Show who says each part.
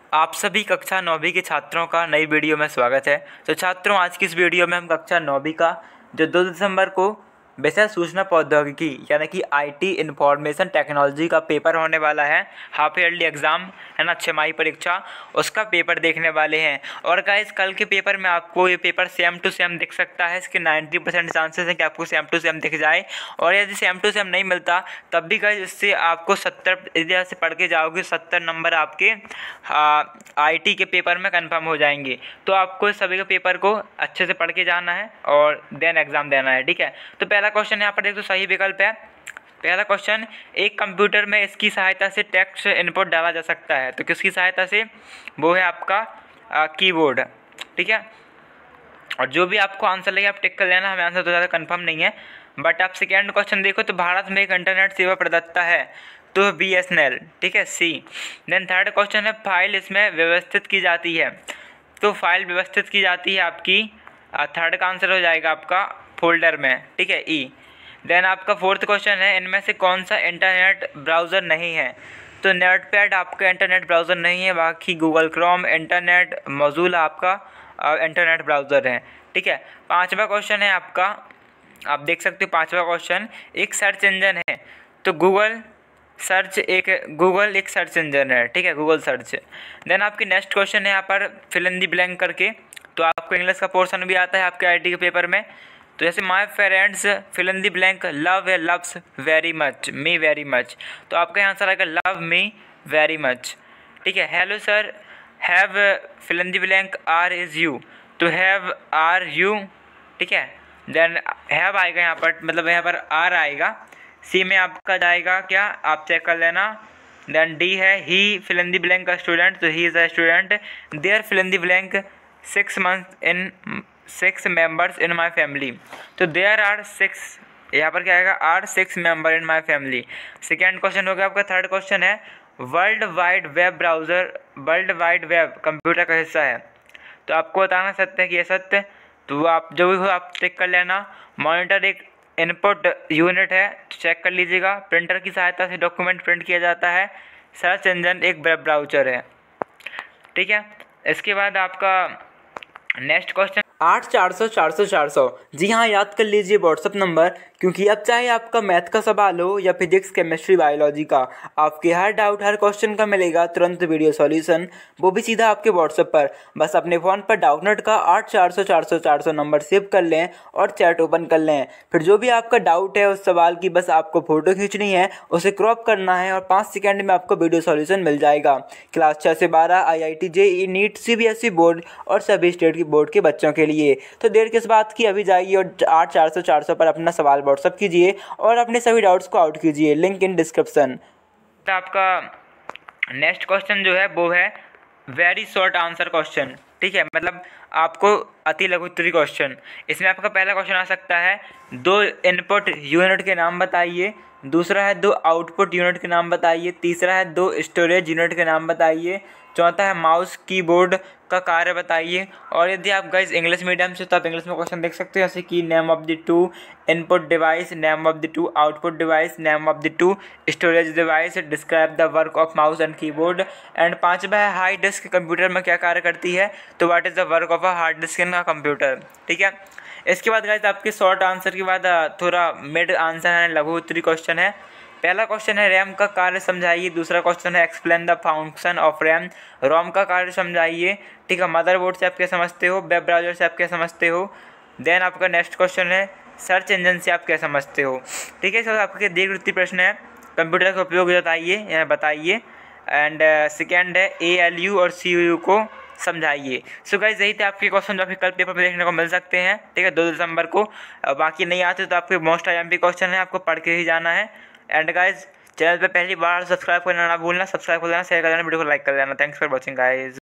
Speaker 1: आप सभी कक्षा 9वीं के छात्रों का नई वीडियो में स्वागत है। तो छात्रों, आज की इस वीडियो में हम कक्षा 9वीं का जो 2 दिसंबर को विषय सूचना प्रौद्योगिकी यानी कि आईटी इंफॉर्मेशन टेक्नोलॉजी का पेपर होने वाला है, हाफ ईयरली एग्ज़ाम है ना, छमाही परीक्षा, उसका पेपर देखने वाले हैं। और गाइस, कल के पेपर में आपको ये पेपर सेम टू सेम दिख सकता है। इसके 90% चांसेस हैं कि आपको सेम टू सेम दिख जाए। और यदि सेम टू सेम नहीं मिलता तब भी गाइस इससे आपको 70 इधर से पढ़ के जाओगे 70 नंबर आपके आईटी के पेपर में कंफर्म हो जाएंगे। तो आपको सभी के पेपर को अच्छे से पढ़ के जाना है और देन एग्ज़ाम देना है, ठीक है। तो पहला क्वेश्चन यहाँ पर देखो, सही विकल्प है। पहला क्वेश्चन, एक कंप्यूटर में इसकी सहायता से टेक्स्ट इनपुट डाला जा सकता है। तो किसकी सहायता से? वो है आपका कीबोर्ड, ठीक है। और जो भी आपको आंसर लगे आप टिक कर लेना, हमें आंसर तो ज़्यादा कंफर्म नहीं है। बट आप सेकेंड क्वेश्चन देखो, तो भारत में एक इंटरनेट सेवा प्रदाता है, तो BSNL, ठीक है, सी। देन थर्ड क्वेश्चन है, फाइल इसमें व्यवस्थित की जाती है। तो फाइल व्यवस्थित की जाती है आपकी, थर्ड का आंसर हो जाएगा आपका फोल्डर में, ठीक है, ई। देन आपका फोर्थ क्वेश्चन है, इनमें से कौन सा इंटरनेट ब्राउज़र नहीं है? तो नेटपैड आपका इंटरनेट ब्राउज़र नहीं है, बाकी गूगल क्रोम, इंटरनेट मोज़िला आपका इंटरनेट ब्राउज़र है, ठीक है। पांचवा क्वेश्चन है आपका, आप देख सकते हो पांचवा क्वेश्चन, एक सर्च इंजन है। तो गूगल एक सर्च इंजन है, ठीक है, गूगल सर्च। देन आपकी नेक्स्ट क्वेश्चन है यहाँ पर फिल इन दी ब्लैंक करके। तो आपको इंग्लिश का पोर्शन भी आता है आपके आईटी के पेपर में। तो जैसे my parents fill in the blank love या loves very much, me very much. तो आपका आंसर आएगा लव मी वेरी मच, ठीक है। Hello sir, have fill in the blank are is you. तो हैव आर यू, ठीक है। Then have आएगा यहाँ पर, मतलब यहाँ पर आर आएगा। सी में आपका जाएगा क्या, आप चेक कर लेना। देन डी है, he fill in the blank का स्टूडेंट, तो he is a student. There fill in the blank 6 members in my family. तो देयर आर 6, यहाँ पर क्या आएगा, are 6 member in my family. Second question हो गया आपका। थर्ड क्वेश्चन है, world wide web browser, world wide web computer का हिस्सा है। तो आपको बताना सत्य है कि ये सत्य। तो आप जो भी हो आप चेक कर लेना। मॉनिटर एक इनपुट यूनिट है, चेक कर लीजिएगा। प्रिंटर की सहायता से डॉक्यूमेंट प्रिंट किया जाता है। सर्च इंजन एक वेब ब्राउज़र है, ठीक है। इसके बाद आपका नेक्स्ट क्वेश्चन 8400 जी हाँ, याद कर लीजिए व्हाट्सअप नंबर, क्योंकि अब चाहे आपका मैथ का सवाल हो या फिजिक्स, केमिस्ट्री, बायोलॉजी का, आपके हर डाउट हर क्वेश्चन का मिलेगा तुरंत वीडियो सॉल्यूशन, वो भी सीधा आपके व्हाट्सएप पर। बस अपने फ़ोन पर डाउटनेट का 8400 नंबर सेव कर लें और चैट ओपन कर लें। फिर जो भी आपका डाउट है उस सवाल की बस आपको फ़ोटो खींचनी है, उसे क्रॉप करना है और 5 सेकेंड में आपको वीडियो सॉल्यूशन मिल जाएगा। क्लास 6 से 12 IIT JEE NEET CBSE board और सभी स्टेट की बोर्ड के बच्चों के लिए। तो देर किस बात की, अभी जाइए और 8400 पर अपना सवाल व्हाट्सअप कीजिए और अपने सभी डाउट्स को आउट कीजिए, लिंक इन डिस्क्रिप्शन। आपका नेक्स्ट क्वेश्चन जो है वो है वेरी शॉर्ट आंसर क्वेश्चन, ठीक है, मतलब आपको अति लघु उत्तरीय क्वेश्चन। इसमें आपका पहला क्वेश्चन आ सकता है, 2 इनपुट यूनिट के नाम बताइए। दूसरा है 2 आउटपुट यूनिट के नाम बताइए। तीसरा है 2 स्टोरेज यूनिट के नाम बताइए। चौथा है माउस कीबोर्ड का कार्य बताइए। और यदि आप गाइस इंग्लिश मीडियम से, तो आप इंग्लिश में क्वेश्चन देख सकते हो, जैसे कि name of the 2 input device, name of the 2 output device, name of the 2 storage device, describe the work of mouse and keyboard. And पांचवा है हाई डिस्क कंप्यूटर में क्या कार्य करती है। तो what is the work of a hard disk in a computer, ठीक है। इसके बाद गाइस आपके शॉर्ट आंसर के बाद थोड़ा मिड आंसर है, लघु उत्तरीय क्वेश्चन है। पहला क्वेश्चन है रैम का कार्य समझाइए। दूसरा क्वेश्चन है explain the function of RAM. ROM का कार्य समझाइए, ठीक है। मदरबोर्ड से आप क्या समझते हो, वेब ब्राउज़र से आप क्या समझते हो। देन आपका नेक्स्ट क्वेश्चन है सर्च इंजन से आप क्या समझते हो, ठीक है। सर आपके दीर्घवृत्तीय प्रश्न है, कंप्यूटर का उपयोग बताइए। एंड सेकेंड है ALU और CU को समझाइए। सो गाइस, यही थे आपके क्वेश्चन जो आपके कल पेपर में देखने को मिल सकते हैं, ठीक है, 2 दिसंबर को। बाकी नहीं आते तो आपके मोस्ट IMP क्वेश्चन है, आपको पढ़ के ही जाना है। एंड गाइस, चैनल पे पहली बार सब्सक्राइब करना ना भूलना, सब्सक्राइब कर लेना, शेयर कर लेना, वीडियो को लाइक कर लेना। Thanks for watching guys.